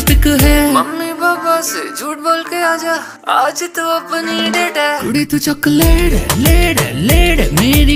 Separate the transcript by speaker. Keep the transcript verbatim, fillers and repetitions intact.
Speaker 1: Pick है।
Speaker 2: Mummy papa से झूठ बोल के आजा, आज तो अपनी डेट है।
Speaker 1: कुड़ी तू चॉकलेट लेड लेड मेरी